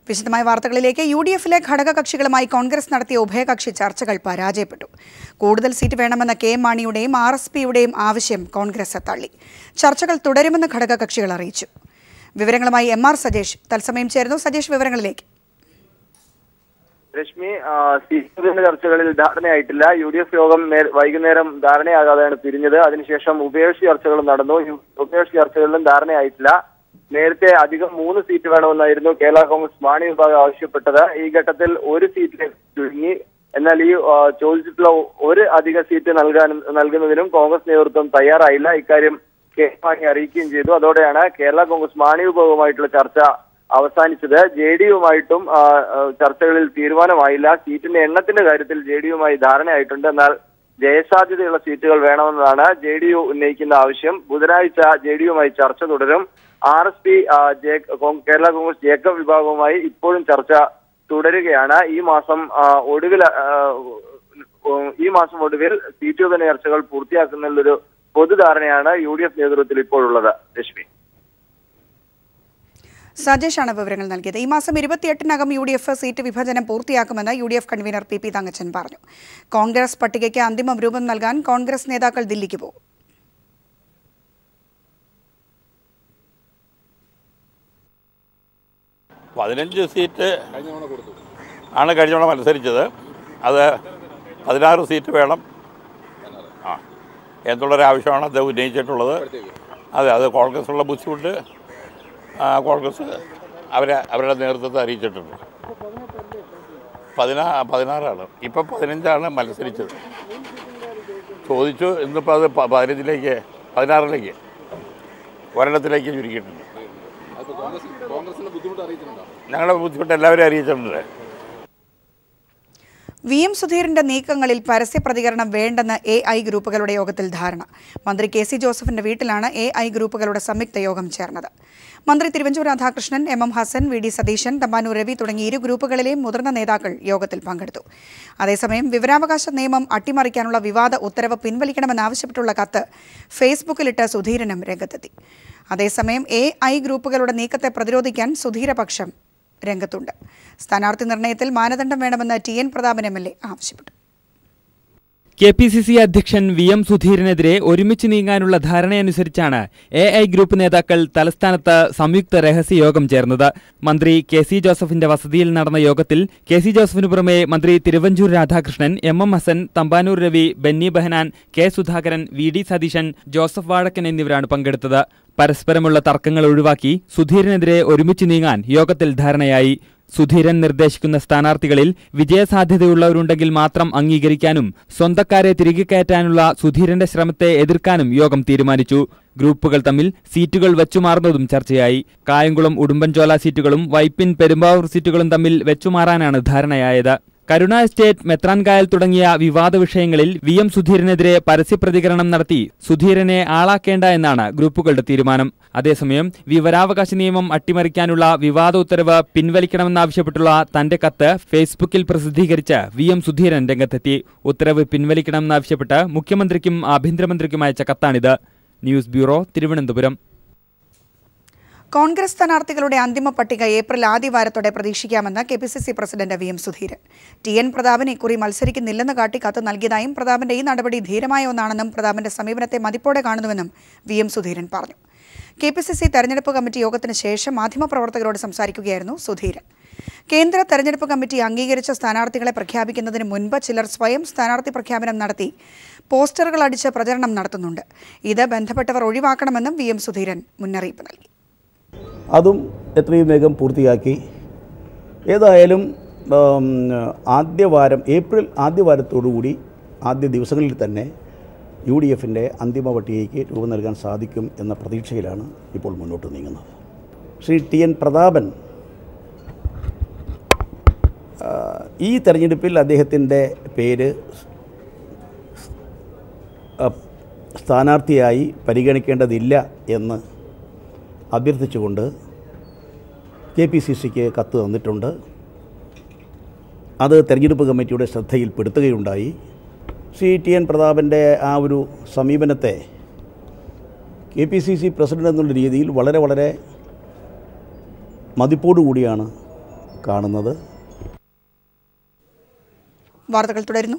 വിശദമായ വാർത്തകളിലേക്ക് UDF-ലെ ഘടകകക്ഷികളുമായി കോൺഗ്രസ് നടത്തിയ ഉഭയകക്ഷി ചർച്ചകൾ പരാജയപ്പെട്ടു. കൂടുതൽ സീറ്റ് വേണമെന്ന കെ മാണിയുടെയും RSPയുടെയും ആവശ്യം കോൺഗ്രസ് തള്ളി. ചർച്ചകൾ തുടരുമെന്ന് ഘടകകക്ഷികൾ അറിയിച്ചു. വിവരങ്ങളുമായി MR സജേഷ് തത്സമയം ചേരുന്നു. സജേഷ്, വിവരങ്ങളിലേക്ക്. രശ്മി, സീറ്റ് ചർച്ചകളിൽ ധാരണയായിട്ടില്ല. UDF യോഗം വൈകുന്നേരം ധാരണയാകാതെയാണ് പിരിഞ്ഞത്. അതിനുശേഷം ഉഭയകക്ഷി ചർച്ചകളും നടന്നു. ഉഭയകക്ഷി ചർച്ചകളിലും ധാരണയായിട്ടില്ല. നേരത്തെ അധികം 3 സീറ്റ് വേണമെന്നായിരുന്നു കേരള കോൺഗ്രസ് മാണി വിഭാഗം ആവശ്യപ്പെട്ടത്. ഈ ഘട്ടത്തിൽ ഒരു സീറ്റിലേക്ക് ചുരുങ്ങി. എന്നാൽ ഈ ചോദിച്ചിട്ടുള്ള ഒരു അധിക സീറ്റ് നൽകുന്നതിനും കോൺഗ്രസ് നേതൃത്വം തയ്യാറായില്ല. ഇക്കാര്യം കെ മാണി അറിയിക്കുകയും ചെയ്തു. അതോടെയാണ് കേരള കോൺഗ്രസ് മാണി വിഭാഗവുമായിട്ടുള്ള ചർച്ച അവസാനിച്ചത്. JDUവുമായിട്ടും ചർച്ചകളിൽ തീരുമാനമായില്ല. സീറ്റിന്റെ എണ്ണത്തിന്റെ കാര്യത്തിൽ JDUവുമായി ധാരണയായിട്ടുണ്ട്. എന്നാൽ ജയസാധ്യതയുള്ള സീറ്റുകൾ വേണമെന്നതാണ് JDU ഉന്നയിക്കുന്ന ആവശ്യം. ബുധനാഴ്ച JDUവുമായി ചർച്ച തുടരും. RSP കേരള കോൺഗ്രസ് ജേക്കബ് വിഭാഗവുമായി ഇപ്പോഴും ചർച്ച തുടരുകയാണ്. ഈ മാസം ഒടുവിൽ സീറ്റ് വിഭജന ചർച്ചകൾ പൂർത്തിയാക്കുന്നതിലൊരു പൊതുധാരണയാണ് UDF നേതൃത്വത്തിൽ ഇപ്പോഴുള്ളത്. രശ്മി, സജേഷാണ് വിവരങ്ങൾ നൽകിയത്. ഈ മാസം 28-നകം UDF സീറ്റ് വിഭജനം പൂർത്തിയാക്കുമെന്ന് UDF കൺവീനർ PP തങ്കച്ചൻ പറഞ്ഞു. കോൺഗ്രസ് പട്ടികയ്ക്ക് അന്തിമ രൂപം നൽകാൻ കോൺഗ്രസ് നേതാക്കൾ ദില്ലിക്ക് പോകും. 15 സീറ്റ് ആണ് കഴിഞ്ഞ തവണ മത്സരിച്ചത്. അത് 16 സീറ്റ് വേണം എന്നുള്ളൊരാവശ്യമാണ് അദ്ദേഹം ഉന്നയിച്ചിട്ടുള്ളത്. അത് കോൺഗ്രസുള്ള ബുദ്ധിമുട്ട് കോൺഗ്രസ് അവരുടെ നേതൃത്വത്തെ അറിയിച്ചിട്ടുണ്ട്. 16ആണ്. ഇപ്പം 15ആണ് മത്സരിച്ചത്. ചോദിച്ചു. ഇന്നിപ്പോൾ അത് 16ലേക്ക് ഒരെണ്ണത്തിലേക്ക് ചുരുക്കിയിട്ടുണ്ട്. ഞങ്ങളുടെ ബുദ്ധിമുട്ട് എല്ലാവരും അറിയിച്ചിട്ടുണ്ട്. VM സുധീരന്റെ നീക്കങ്ങളിൽ പരസ്യ പ്രതികരണം വേണ്ടെന്ന് AI ഗ്രൂപ്പുകളുടെ യോഗത്തിൽ ധാരണ. മന്ത്രി KC ജോസഫിന്റെ വീട്ടിലാണ് AI ഗ്രൂപ്പുകളുടെ സംയുക്ത യോഗം ചേർന്നത്. മന്ത്രി തിരുവഞ്ചൂർ രാധാകൃഷ്ണൻ, MM ഹസൻ, VD സതീശൻ, തമ്പാനൂർ രവി തുടങ്ങിയ ഇരു ഗ്രൂപ്പുകളിലെയും മുതിർന്ന നേതാക്കൾ യോഗത്തിൽ പങ്കെടുത്തു. അതേസമയം വിവരാവകാശ നിയമം അട്ടിമറിക്കാനുള്ള വിവാദ ഉത്തരവ് പിൻവലിക്കണമെന്നാവശ്യപ്പെട്ടുള്ള കത്ത് ഫേസ്ബുക്കിലിട്ട് സുധീരനും രംഗത്തെത്തി. അതേസമയം AI ഗ്രൂപ്പുകളുടെ നീക്കത്തെ പ്രതിരോധിക്കാൻ സുധീരപക്ഷം രംഗത്തുണ്ട്. സ്ഥാനാർത്ഥി നിർണയത്തിൽ മാനദണ്ഡം വേണമെന്ന് TN പ്രതാപൻ MLA ആവശ്യപ്പെട്ടു. KPCC അധ്യക്ഷൻ VM സുധീരനെതിരെ ഒരുമിച്ച് നീങ്ങാനുള്ള ധാരണയനുസരിച്ചാണ് AI ഗ്രൂപ്പ് നേതാക്കൾ തലസ്ഥാനത്ത് സംയുക്ത രഹസ്യ യോഗം ചേർന്നത്. മന്ത്രി KC ജോസഫിന്റെ വസതിയിൽ നടന്ന യോഗത്തിൽ KC ജോസഫിനു പുറമെ മന്ത്രി Thiruvanchoor Radhakrishnan, MM Hassan, Thampanoor Ravi, Benny Behanan, K Sudhakaran, VD Satheesan, Joseph Vazhakkan എന്നിവരാണ് പങ്കെടുത്തത്. പരസ്പരമുള്ള തർക്കങ്ങൾ ഒഴിവാക്കി സുധീരനെതിരെ ഒരുമിച്ച് നീങ്ങാൻ യോഗത്തിൽ ധാരണയായി. സുധീരൻ നിർദ്ദേശിക്കുന്ന സ്ഥാനാർത്ഥികളിൽ വിജയസാധ്യതയുള്ളവരുണ്ടെങ്കിൽ മാത്രം അംഗീകരിക്കാനും സ്വന്തക്കാരെ തിരികെ കയറ്റാനുള്ള സുധീരന്റെ ശ്രമത്തെ എതിർക്കാനും യോഗം തീരുമാനിച്ചു. ഗ്രൂപ്പുകൾ തമ്മിൽ സീറ്റുകൾ വെച്ചുമാറുന്നതും ചർച്ചയായി. കായംകുളം ഉടുമ്പൻചോല സീറ്റുകളും വൈപ്പിൻ പെരുമ്പാവൂർ സീറ്റുകളും തമ്മിൽ വെച്ചുമാറാനാണ് ധാരണയായത്. കരുണ എസ്റ്റേറ്റ്, മെത്രാൻകായൽ തുടങ്ങിയ വിവാദ വിഷയങ്ങളിൽ VM സുധീരനെതിരെ പരസ്യപ്രതികരണം നടത്തി സുധീരനെ ആളാക്കേണ്ട എന്നാണ് ഗ്രൂപ്പുകളുടെ തീരുമാനം. അതേസമയം വിവരാവകാശ നിയമം അട്ടിമറിക്കാനുള്ള വിവാദ ഉത്തരവ് പിൻവലിക്കണമെന്നാവശ്യപ്പെട്ടുള്ള തന്റെ കത്ത് ഫേസ്ബുക്കിൽ പ്രസിദ്ധീകരിച്ച് VM സുധീരൻ രംഗത്തെത്തി. ഉത്തരവ് പിൻവലിക്കണമെന്നാവശ്യപ്പെട്ട് മുഖ്യമന്ത്രിക്കും ആഭ്യന്തരമന്ത്രിക്കും അയച്ച കത്താണിത്. News bureau, Thiruvananthapuram. കോൺഗ്രസ് സ്ഥാനാർത്ഥികളുടെ അന്തിമ പട്ടിക ഏപ്രിൽ ആദ്യവാരത്തോടെ പ്രതീക്ഷിക്കാമെന്ന് KPCC president VM Sudheeran. TN Prathapan ഇക്കുറി മത്സരിക്കുന്നില്ലെന്ന് കാട്ടി കത്ത് നൽകിയതായും പ്രതാപന്റെ ഈ നടപടി ധീരമായ ഒന്നാണെന്നും പ്രതാപന്റെ സമീപനത്തെ മതിപ്പോടെ കാണുന്നുവെന്നും VM സുധീരൻ പറഞ്ഞു. KPCC തെരഞ്ഞെടുപ്പ് കമ്മിറ്റി യോഗത്തിന് ശേഷം മാധ്യമപ്രവർത്തകരോട് സംസാരിക്കുകയായിരുന്നു സുധീരൻ. കേന്ദ്ര തെരഞ്ഞെടുപ്പ് കമ്മിറ്റി അംഗീകരിച്ച സ്ഥാനാർത്ഥികളെ പ്രഖ്യാപിക്കുന്നതിന് മുൻപ് ചിലർ സ്വയം സ്ഥാനാർത്ഥി പ്രഖ്യാപനം നടത്തി പോസ്റ്ററുകൾ അടിച്ച് പ്രചരണം നടത്തുന്നുണ്ട്. ഇത് ബന്ധപ്പെട്ടവർ ഒഴിവാക്കണമെന്നും VM സുധീരൻ മുന്നറിയിപ്പ് നൽകി. അതും എത്രയും വേഗം പൂർത്തിയാക്കി. ഏതായാലും ഏപ്രിൽ ആദ്യവാരത്തോടുകൂടി ആദ്യ ദിവസങ്ങളിൽ തന്നെ UDFൻ്റെ അന്തിമ പട്ടികയ്ക്ക് രൂപം നൽകാൻ സാധിക്കും എന്ന പ്രതീക്ഷയിലാണ് ഇപ്പോൾ മുന്നോട്ട് നീങ്ങുന്നത്. ശ്രീ TN പ്രതാപൻ ഈ തെരഞ്ഞെടുപ്പിൽ അദ്ദേഹത്തിൻ്റെ പേര് സ്ഥാനാർത്ഥിയായി പരിഗണിക്കേണ്ടതില്ല എന്ന് അഭ്യർത്ഥിച്ചുകൊണ്ട് KPCCക്ക് കത്ത് തന്നിട്ടുണ്ട്. അത് തെരഞ്ഞെടുപ്പ് കമ്മിറ്റിയുടെ ശ്രദ്ധയിൽപ്പെടുത്തുകയുണ്ടായി. ശ്രീ TN പ്രതാപൻ്റെ ആ ഒരു സമീപനത്തെ KPCC പ്രസിഡന്റ് എന്നുള്ള രീതിയിൽ വളരെ മതിപ്പോടുകൂടിയാണ് കാണുന്നത്. വാർത്തകൾ തുടരുന്നു.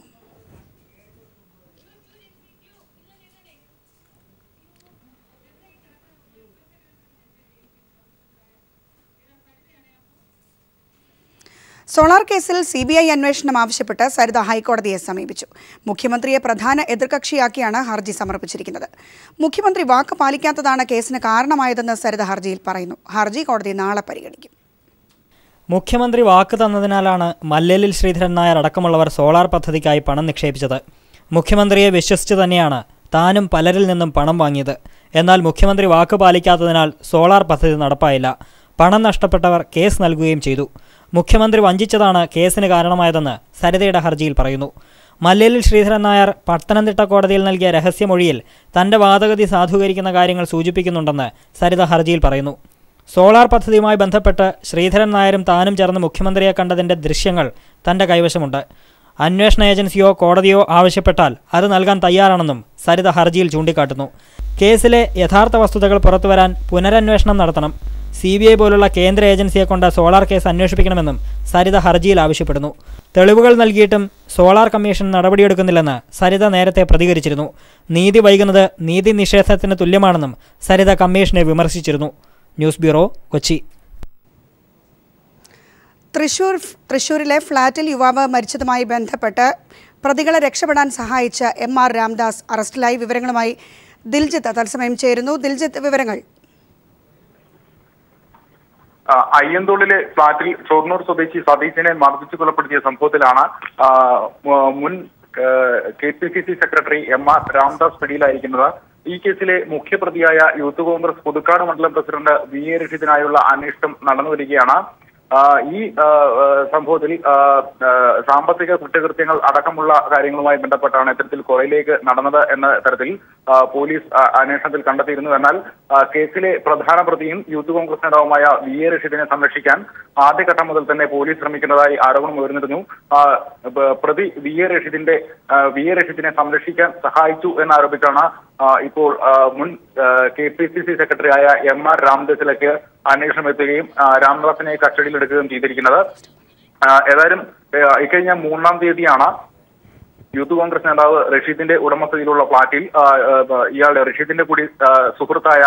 സോളാർ കേസിൽ CBI അന്വേഷണം ആവശ്യപ്പെട്ട് സരിത ഹൈക്കോടതിയെ സമീപിച്ചു. മുഖ്യമന്ത്രിയെ പ്രധാന എതിർകക്ഷിയാക്കിയാണ് ഹർജി സമർപ്പിച്ചിരിക്കുന്നത്. മുഖ്യമന്ത്രി വാക്ക് പാലിക്കാത്തതാണ് കേസിന് കാരണമായതെന്ന് സരിത ഹർജിയിൽ പറയുന്നു. ഹർജി കോടതി നാളെ പരിഗണിക്കും. മുഖ്യമന്ത്രി വാക്ക് തന്നതിനാലാണ് മല്ലേലിൽ ശ്രീധരൻ നായർ അടക്കമുള്ളവർ സോളാർ പദ്ധതിക്കായി പണം നിക്ഷേപിച്ചത്. മുഖ്യമന്ത്രിയെ വിശ്വസിച്ച് തന്നെയാണ് താനും പലരിൽ നിന്നും പണം വാങ്ങിയത്. എന്നാൽ മുഖ്യമന്ത്രി വാക്ക് പാലിക്കാത്തതിനാൽ സോളാർ പദ്ധതി നടപ്പായില്ല. പണം നഷ്ടപ്പെട്ടവർ കേസ് നൽകുകയും ചെയ്തു. മുഖ്യമന്ത്രി വഞ്ചിച്ചതാണ് കേസിന് കാരണമായതെന്ന് സരിതയുടെ ഹർജിയിൽ പറയുന്നു. മല്ലേലിൽ ശ്രീധരൻ നായർ പത്തനംതിട്ട കോടതിയിൽ നൽകിയ രഹസ്യമൊഴിയിൽ തന്റെ വാദഗതി സാധൂകരിക്കുന്ന കാര്യങ്ങൾ സൂചിപ്പിക്കുന്നുണ്ടെന്ന് സരിത ഹർജിയിൽ പറയുന്നു. സോളാർ പദ്ധതിയുമായി ബന്ധപ്പെട്ട് ശ്രീധരൻ നായരും താനും ചേർന്ന് മുഖ്യമന്ത്രിയെ കണ്ടതിന്റെ ദൃശ്യങ്ങൾ തന്റെ കൈവശമുണ്ട്. അന്വേഷണ ഏജൻസിയോ കോടതിയോ ആവശ്യപ്പെട്ടാൽ അത് നൽകാൻ തയ്യാറാണെന്നും സരിത ഹർജിയിൽ ചൂണ്ടിക്കാട്ടുന്നു. കേസിലെ യഥാർത്ഥ വസ്തുതകൾ പുറത്തുവരാൻ പുനരന്വേഷണം നടത്തണം. CBI പോലുള്ള കേന്ദ്ര ഏജൻസിയെ കൊണ്ട് സോളാർ കേസ് അന്വേഷിപ്പിക്കണമെന്നും സരിത ഹർജിയിൽ ആവശ്യപ്പെടുന്നു. തെളിവുകൾ നൽകിയിട്ടും സോളാർ കമ്മീഷൻ നടപടിയെടുക്കുന്നില്ലെന്ന് സരിത നേരത്തെ പ്രതികരിച്ചിരുന്നു. നീതി വൈകുന്നത് നീതി നിഷേധത്തിന് തുല്യമാണെന്നും സരിത കമ്മീഷനെ വിമർശിച്ചിരുന്നു. News bureau, Kochi. തൃശൂരിലെ ഫ്ളാറ്റിൽ യുവാവ് മരിച്ചതുമായി ബന്ധപ്പെട്ട് പ്രതികളെ രക്ഷപ്പെടാൻ സഹായിച്ച MR രാംദാസ് അറസ്റ്റിലായി. വിവരങ്ങളുമായി ദിൽജിത്ത് തത്സമയം ചേരുന്നു. ദിൽജിത്ത്, വിവരങ്ങൾ. അയ്യന്തോളിലെ ഫ്ളാറ്റിൽ ഷൊർണൂർ സ്വദേശി സതീശനെ മർദ്ദിച്ചു കൊലപ്പെടുത്തിയ സംഭവത്തിലാണ് മുൻ KPCC സെക്രട്ടറി MR രാംദാസ് പിടിയിലായിരിക്കുന്നത്. ഈ കേസിലെ മുഖ്യപ്രതിയായ യൂത്ത് കോൺഗ്രസ് പുതുക്കാട് മണ്ഡലം പ്രസിഡന്റ് VA രഷീദിനായുള്ള അന്വേഷണം നടന്നുവരികയാണ്. ഈ സംഭവത്തിൽ സാമ്പത്തിക കുറ്റകൃത്യങ്ങൾ അടക്കമുള്ള കാര്യങ്ങളുമായി ബന്ധപ്പെട്ടാണ് ഇത്തരത്തിൽ കൊലയിലേക്ക് നടന്നത് എന്ന തരത്തിൽ പോലീസ് അന്വേഷണത്തിൽ കണ്ടെത്തിയിരുന്നു. എന്നാൽ കേസിലെ പ്രധാന പ്രതിയും യൂത്ത് കോൺഗ്രസ് നേതാവുമായ VA രഷീദിനെ സംരക്ഷിക്കാൻ ആദ്യഘട്ടം മുതൽ തന്നെ പോലീസ് ശ്രമിക്കുന്നതായി ആരോപണം ഉയർന്നിരുന്നു. പ്രതി VA രഷീദിനെ സംരക്ഷിക്കാൻ സഹായിച്ചു എന്നാരോപിച്ചാണ് ഇപ്പോൾ മുൻ KPCC സെക്രട്ടറിയായ MR രാംദാസിലേക്ക് അന്വേഷണം എത്തുകയും രാംദാസിനെ കസ്റ്റഡിയിലെടുക്കുകയും ചെയ്തിരിക്കുന്നത്. ഏതായാലും ഇക്കഴിഞ്ഞ 3-ാം തീയതിയാണ് യൂത്ത് കോൺഗ്രസ് നേതാവ് റഷീദിന്റെ ഉടമസ്ഥതയിലുള്ള ഫ്ളാറ്റിൽ റഷീദിന്റെ കൂടി സുഹൃത്തായ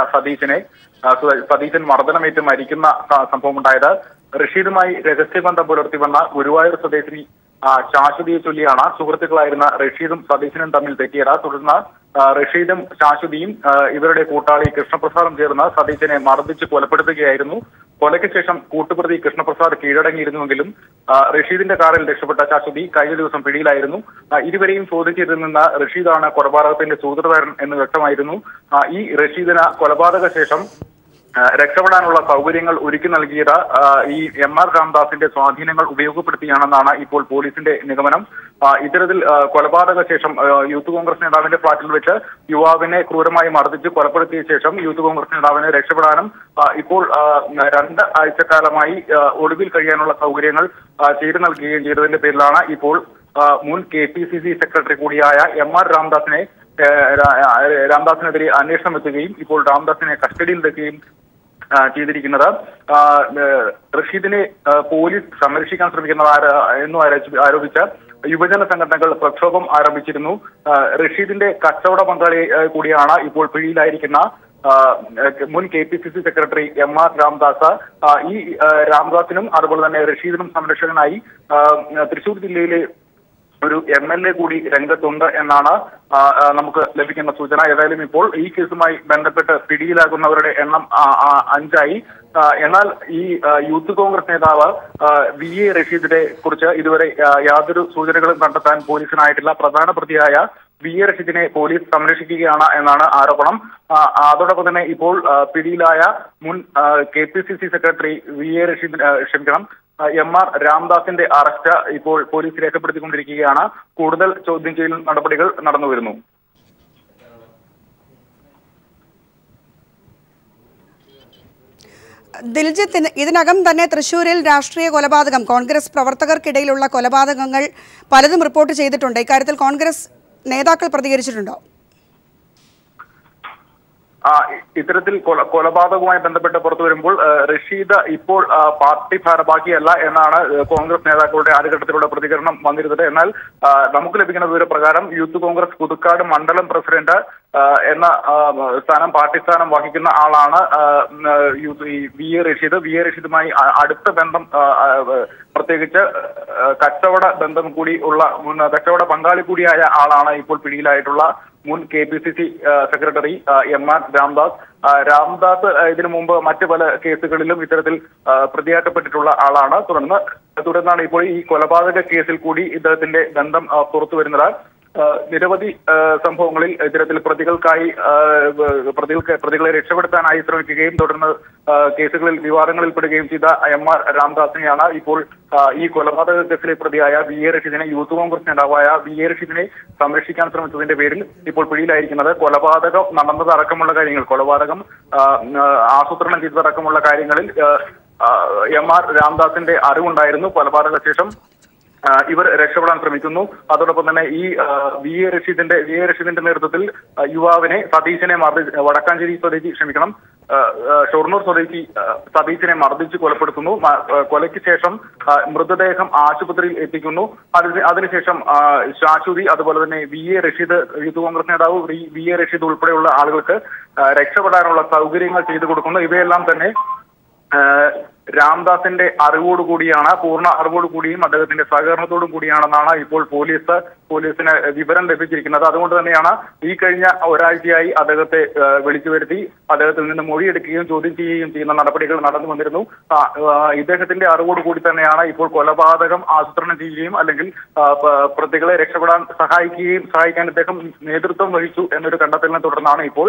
സതീശൻ മർദ്ദനമേറ്റ് മരിക്കുന്ന സംഭവമുണ്ടായത്. റഷീദുമായി രഹസ്യബന്ധം പുലർത്തി വന്ന ഗുരുവായൂർ സ്വദേശിനി ശാശ്വതിയെ ചൊല്ലിയാണ് സുഹൃത്തുക്കളായിരുന്ന റഷീദും സതീശനും തമ്മിൽ തെറ്റിയത്. തുടർന്ന് റഷീദും ശാശ്വതിയും ഇവരുടെ കൂട്ടാളി കൃഷ്ണപ്രസാദും ചേർന്ന് സതീശനെ മർദ്ദിച്ച് കൊലപ്പെടുത്തുകയായിരുന്നു. കൊലയ്ക്ക് ശേഷം കൂട്ടുപ്രതി കൃഷ്ണപ്രസാദ് കീഴടങ്ങിയിരുന്നുവെങ്കിലും റഷീദിന്റെ കാറിൽ രക്ഷപ്പെട്ട ശാശ്വതി കഴിഞ്ഞ ദിവസം പിടിയിലായിരുന്നു. ഇരുവരെയും ചോദ്യം റഷീദാണ് കൊലപാതകത്തിന്റെ സൂത്രധാരൻ എന്ന് വ്യക്തമായിരുന്നു. ഈ റഷീദിന് കൊലപാതക ശേഷം രക്ഷപ്പെടാനുള്ള സൗകര്യങ്ങൾ ഒരുക്കി നൽകിയത് ഈ MR രാംദാസിന്റെ സ്വാധീനങ്ങൾ ഉപയോഗപ്പെടുത്തിയാണെന്നാണ് ഇപ്പോൾ പോലീസിന്റെ നിഗമനം. ഇത്തരത്തിൽ കൊലപാതക ശേഷം യൂത്ത് കോൺഗ്രസ് നേതാവിന്റെ ഫ്ളാറ്റിൽ വെച്ച് യുവാവിനെ ക്രൂരമായി മർദ്ദിച്ച് കൊലപ്പെടുത്തിയ ശേഷം യൂത്ത് കോൺഗ്രസ് നേതാവിനെ രക്ഷപ്പെടാനും ഇപ്പോൾ 2 ആഴ്ചക്കാലമായി ഒളിവിൽ കഴിയാനുള്ള സൗകര്യങ്ങൾ ചെയ്തു നൽകുകയും ചെയ്തതിന്റെ പേരിലാണ് ഇപ്പോൾ മുൻ KPCC സെക്രട്ടറി കൂടിയായ MR രാംദാസിനെതിരെ അന്വേഷണം എത്തുകയും ഇപ്പോൾ രാംദാസിനെ കസ്റ്റഡിയിലെടുക്കുകയും ചെയ്തിരിക്കുന്നത്. റഷീദിനെ പോലീസ് സംരക്ഷിക്കാൻ ശ്രമിക്കുന്നത് എന്നും ആരോപിച്ച് യുവജന സംഘടനകൾ പ്രക്ഷോഭം ആരംഭിച്ചിരുന്നു. റഷീദിന്റെ കച്ചവട പങ്കാളി കൂടിയാണ് ഇപ്പോൾ പിടിയിലായിരിക്കുന്ന മുൻ KPCC സെക്രട്ടറി MR രാംദാസ്. ഈ രാംദാസിനും അതുപോലെ തന്നെ റഷീദിനും സംരക്ഷകനായി തൃശൂർ ജില്ലയിലെ ഒരു MLA കൂടി രംഗത്തുണ്ട് എന്നാണ് നമുക്ക് ലഭിക്കുന്ന സൂചന. ഏതായാലും ഇപ്പോൾ ഈ കേസുമായി ബന്ധപ്പെട്ട് പിടിയിലാകുന്നവരുടെ എണ്ണം 5ആയി. എന്നാൽ ഈ യൂത്ത് കോൺഗ്രസ് നേതാവ് VA രഷീദിനെ കുറിച്ച് ഇതുവരെ യാതൊരു സൂചനകളും കണ്ടെത്താൻ പോലീസിനായിട്ടില്ല. പ്രധാന പ്രതിയായ VA രഷീദിനെ പോലീസ് സംരക്ഷിക്കുകയാണ് എന്നാണ് ആരോപണം. അതോടൊപ്പം തന്നെ ഇപ്പോൾ പിടിയിലായ മുൻ KPCC സെക്രട്ടറി MR രാംദാസിന്റെ അറസ്റ്റ് ഇപ്പോൾ പോലീസ് രേഖപ്പെടുത്തിക്കൊണ്ടിരിക്കുകയാണ്. കൂടുതൽ ചോദ്യം ചെയ്യൽ നടപടികൾ നടന്നുവരുന്നു. ദിൽജിത്ത്, ഇതിനകം തന്നെ തൃശൂരിൽ രാഷ്ട്രീയ കൊലപാതകം, കോൺഗ്രസ് പ്രവർത്തകർക്കിടയിലുള്ള കൊലപാതകങ്ങൾ പലതും റിപ്പോർട്ട് ചെയ്തിട്ടുണ്ട്. ഇക്കാര്യത്തിൽ കോൺഗ്രസ് നേതാക്കൾ പ്രതികരിച്ചിട്ടുണ്ടോ? ഇത്തരത്തിൽ കൊലപാതകവുമായി ബന്ധപ്പെട്ട് പുറത്തു വരുമ്പോൾ റഷീദ് ഇപ്പോൾ പാർട്ടി ഭാരവാഹിയല്ല എന്നാണ് കോൺഗ്രസ് നേതാക്കളുടെ ആദ്യഘട്ടത്തിലുള്ള പ്രതികരണം വന്നിരുന്നത്. എന്നാൽ നമുക്ക് ലഭിക്കുന്ന വിവരപ്രകാരം യൂത്ത് കോൺഗ്രസ് പുതുക്കാട് മണ്ഡലം പ്രസിഡന്റ് എന്ന സ്ഥാനം പാർട്ടി സ്ഥാനം വഹിക്കുന്ന ആളാണ് വി എ റഷീദുമായി അടുത്ത ബന്ധം, പ്രത്യേകിച്ച് കച്ചവട ബന്ധം കൂടി ഉള്ള കച്ചവട പങ്കാളി കൂടിയായ ആളാണ് ഇപ്പോൾ പിടിയിലായിട്ടുള്ള മുൻ KPCC സെക്രട്ടറി MR രാംദാസ്. ഇതിനു മുമ്പ് മറ്റ് പല കേസുകളിലും ഇത്തരത്തിൽ പ്രതിയാക്കപ്പെട്ടിട്ടുള്ള ആളാണ്. തുടർന്നാണ് ഇപ്പോൾ ഈ കൊലപാതക കേസിൽ കൂടി ഇദ്ദേഹത്തിന്റെ ബന്ധം പുറത്തു വരുന്നത്. നിരവധി സംഭവങ്ങളിൽ ഇത്തരത്തിൽ പ്രതികളെ രക്ഷപ്പെടുത്താനായി ശ്രമിക്കുകയും തുടർന്ന് കേസുകളിൽ വിവാദങ്ങളിൽപ്പെടുകയും ചെയ്ത MR രാംദാസിനെയാണ് ഇപ്പോൾ ഈ കൊലപാതക കേസിലെ പ്രതിയായ വി എ റഷീദിനെ, യൂത്ത് കോൺഗ്രസ് നേതാവായ വി എ റഷീദിനെ സംരക്ഷിക്കാൻ ശ്രമിച്ചതിന്റെ പേരിൽ ഇപ്പോൾ പിടിയിലായിരിക്കുന്നത്. കൊലപാതകം നടന്നതടക്കമുള്ള കാര്യങ്ങൾ, കൊലപാതകം ആസൂത്രണം ചെയ്തതടക്കമുള്ള കാര്യങ്ങളിൽ MR രാംദാസിന്റെ അറിവുണ്ടായിരുന്നു. കൊലപാതക ശേഷം ഇവർ രക്ഷപ്പെടാൻ ശ്രമിക്കുന്നു. അതോടൊപ്പം തന്നെ ഈ വി എ റഷീദിന്റെ നേതൃത്വത്തിൽ യുവാവിനെ സതീശനെ ഷൊർണൂർ സ്വദേശി സതീശനെ മർദ്ദിച്ച് കൊലപ്പെടുത്തുന്നു. കൊലയ്ക്ക് ശേഷം മൃതദേഹം ആശുപത്രിയിൽ എത്തിക്കുന്നു. അതിനുശേഷം ശാശ്വതി, അതുപോലെ തന്നെ V A Rasheed, youth Congress നേതാവ് വി എ റഷീദ് ഉൾപ്പെടെയുള്ള ആളുകൾക്ക് രക്ഷപ്പെടാനുള്ള സൗകര്യങ്ങൾ ചെയ്തു കൊടുക്കുന്നു. ഇവയെല്ലാം തന്നെ രാംദാസിന്റെ അറിവോടുകൂടിയാണ്, പൂർണ്ണ അറിവോടുകൂടിയും അദ്ദേഹത്തിന്റെ സഹകരണത്തോടും കൂടിയാണെന്നാണ് ഇപ്പോൾ പോലീസിന് വിവരം ലഭിച്ചിരിക്കുന്നത്. അതുകൊണ്ട് തന്നെയാണ് ഈ കഴിഞ്ഞ ഒരാഴ്ചയായി അദ്ദേഹത്തെ വിളിച്ചു വരുത്തി അദ്ദേഹത്തിൽ നിന്ന് മൊഴിയെടുക്കുകയും ചോദ്യം ചെയ്യുകയും ചെയ്യുന്ന നടപടികൾ നടന്നു വന്നിരുന്നു. ഇദ്ദേഹത്തിന്റെ അറിവോടുകൂടി തന്നെയാണ് ഇപ്പോൾ കൊലപാതകം ആസൂത്രണം ചെയ്യുകയും അല്ലെങ്കിൽ പ്രതികളെ രക്ഷപ്പെടാൻ സഹായിക്കാൻ ഇദ്ദേഹം നേതൃത്വം വഹിച്ചു എന്നൊരു കണ്ടെത്തലിനെ തുടർന്നാണ് ഇപ്പോൾ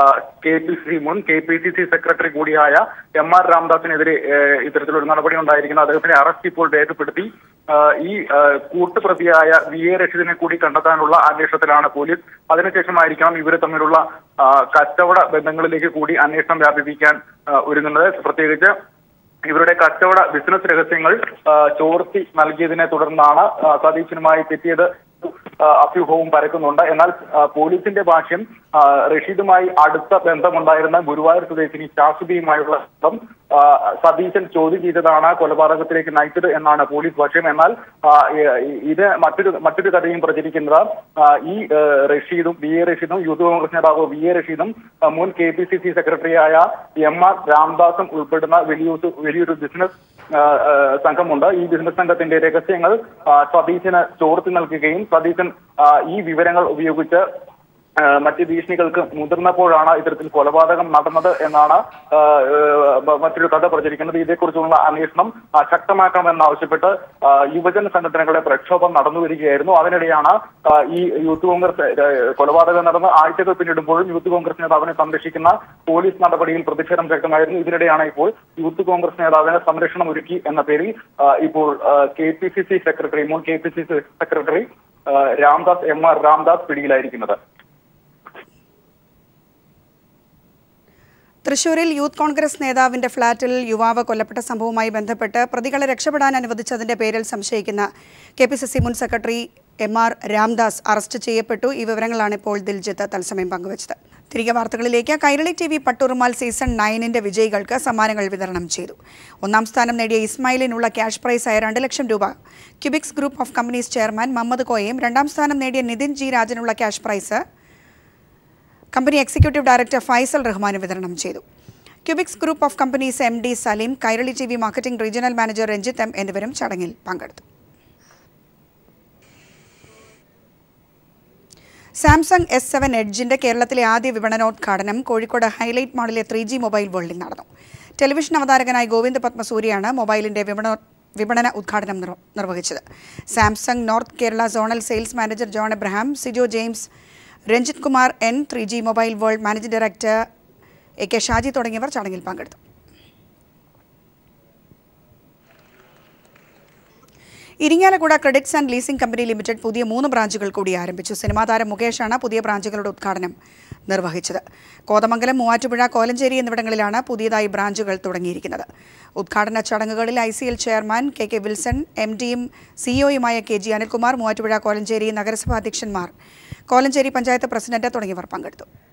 മുൻ KPCC സെക്രട്ടറി കൂടിയായ MR രാംദാസിനെതിരെ ഇത്തരത്തിലൊരു നടപടി ഉണ്ടായിരിക്കുന്നത്. അദ്ദേഹത്തിന്റെ അറസ്റ്റ് ഇപ്പോൾ രേഖപ്പെടുത്തി ഈ കൂട്ടുപ്രതിയായ വി എ റഷീദിനെ കൂടി കണ്ടെത്താനുള്ള അന്വേഷണത്തിലാണ് പോലീസ്. അതിനുശേഷമായിരിക്കണം ഇവർ തമ്മിലുള്ള കച്ചവട ബന്ധങ്ങളിലേക്ക് കൂടി അന്വേഷണം വ്യാപിപ്പിക്കാൻ ഒരുങ്ങുന്നത്. പ്രത്യേകിച്ച് ഇവരുടെ കച്ചവട ബിസിനസ് രഹസ്യങ്ങൾ ചോർത്തി നൽകിയതിനെ തുടർന്നാണ് സതീശനുമായി തെറ്റിയത് അഭ്യൂഹവും പരക്കുന്നുണ്ട്. എന്നാൽ പോലീസിന്റെ ഭാഷ്യം റഷീദുമായി അടുത്ത ബന്ധമുണ്ടായിരുന്ന ഗുരുവായൂർ സ്വദേശിനി ശാശ്വതിയുമായുള്ള ബന്ധം സതീശൻ ചോദ്യം ചെയ്തതാണ് കൊലപാതകത്തിലേക്ക് നയിച്ചത് എന്നാണ് പോലീസ് ഭാഷ്യം. എന്നാൽ ഇത് മറ്റൊരു കഥയും പ്രചരിക്കുന്നത് ഈ വി എ റഷീദും യൂത്ത് കോൺഗ്രസ് നേതാവ് വി എ റഷീദും മുൻ KPCC സെക്രട്ടറിയായ MR രാംദാസും ഉൾപ്പെടുന്ന വലിയൊരു ബിസിനസ് സംഘമുണ്ട്. ഈ ബിസിനസ് സംഘത്തിന്റെ രഹസ്യങ്ങൾ സതീശന് ചോർത്തി നൽകുകയും സതീശൻ ഈ വിവരങ്ങൾ ഉപയോഗിച്ച് മറ്റ് ഭീഷണികൾക്ക് മുതിർന്നപ്പോഴാണ് ഇത്തരത്തിൽ കൊലപാതകം നടന്നത് എന്നാണ് മറ്റൊരു കഥ പ്രചരിക്കുന്നത്. ഇതേക്കുറിച്ചുള്ള അന്വേഷണം ശക്തമാക്കണമെന്നാവശ്യപ്പെട്ട് യുവജന സംഘടനകളുടെ പ്രക്ഷോഭം നടന്നു വരികയായിരുന്നു. അതിനിടെയാണ് ഈ യൂത്ത് കോൺഗ്രസ് കൊലപാതകം നടന്ന് ആഴ്ചകൾ പിന്നിടുമ്പോഴും യൂത്ത് കോൺഗ്രസ് നേതാവിനെ സംരക്ഷിക്കുന്ന പോലീസ് നടപടിയിൽ പ്രതിഷേധം ശക്തമായിരുന്നു. ഇതിനിടെയാണ് ഇപ്പോൾ യൂത്ത് കോൺഗ്രസ് നേതാവിന് സംരക്ഷണം ഒരുക്കി എന്ന പേരിൽ ഇപ്പോൾ മുൻ KPCC സെക്രട്ടറി MR രാംദാസ് പിടിയിലായിരിക്കുന്നത്. തൃശൂരിൽ യൂത്ത് കോൺഗ്രസ് നേതാവിന്റെ ഫ്ളാറ്റിൽ യുവാവ് കൊല്ലപ്പെട്ട സംഭവവുമായി ബന്ധപ്പെട്ട് പ്രതികളെ രക്ഷപ്പെടാൻ അനുവദിച്ചതിന്റെ പേരിൽ സംശയിക്കുന്ന KPCC മുൻ സെക്രട്ടറി MR രാംദാസ് അറസ്റ്റ് ചെയ്യപ്പെട്ടു. ഈ വിവരങ്ങളാണ് ഇപ്പോൾ ദിൽജിത്ത് തത്സമയം പങ്കുവച്ചത്. തിരികെ വാർത്തകളിലേക്ക്. കൈരളി TV പട്ടുറുമാൽ സീസൺ 9 വിജയികൾക്ക് സമ്മാനങ്ങൾ വിതരണം ചെയ്തു. ഒന്നാം സ്ഥാനം നേടിയ ഇസ്മായിലിനുള്ള ക്യാഷ് പ്രൈസായ 2 ലക്ഷം രൂപ Cubix group of companies chairman Muhammad കോയയും രണ്ടാം സ്ഥാനം നേടിയ നിതിൻ G രാജനുള്ള cash prize company executive director Faisal റഹ്മാന് വിതരണം ചെയ്തു. Cubix group of companies MD Salim, Kairali TV marketing regional manager Ranjith M എന്നിവരും ചടങ്ങിൽ പങ്കെടുത്തു. സാംസങ് S7 എഡ്ജിന്റെ കേരളത്തിലെ ആദ്യ വിപണനോദ്ഘാടനം കോഴിക്കോട് ഹൈലൈറ്റ് മാളിലെ 3G മൊബൈൽ വേൾഡിൽ നടന്നു. ടെലിവിഷൻ അവതാരകനായ ഗോവിന്ദ് പത്മസൂരിയാണ് മൊബൈലിന്റെ വിപണന ഉദ്ഘാടനം നിർവഹിച്ചത്. Samsung north Kerala zonal sales manager John Abraham, Sijo James, Ranjith Kumar N, 3G mobile world managing director AK Shaji തുടങ്ങിയവർ ചടങ്ങിൽ പങ്കെടുത്തു. Irinjalakuda credits and leasing company limited പുതിയ 3 ബ്രാഞ്ചുകൾ കൂടി ആരംഭിച്ചു. സിനിമാ താരം മുകേഷാണ് പുതിയ ബ്രാഞ്ചുകളുടെ ഉദ്ഘാടനം നിർവഹിച്ചത്. കോതമംഗലം, മൂവാറ്റുപുഴ, കോലഞ്ചേരി എന്നിവിടങ്ങളിലാണ് പുതിയതായി ബ്രാഞ്ചുകൾ തുടങ്ങിയിരിക്കുന്നത്. ഉദ്ഘാടന ചടങ്ങുകളിൽ ICL ചെയർമാൻ KK വിൽസൺ, MDയും CEOയുമായ KG അനിൽകുമാർ, മൂവാറ്റുപുഴ, കോലഞ്ചേരി നഗരസഭാ അധ്യക്ഷന്മാർ, കോലഞ്ചേരി പഞ്ചായത്ത് പ്രസിഡന്റ് തുടങ്ങിയവർ പങ്കെടുത്തു.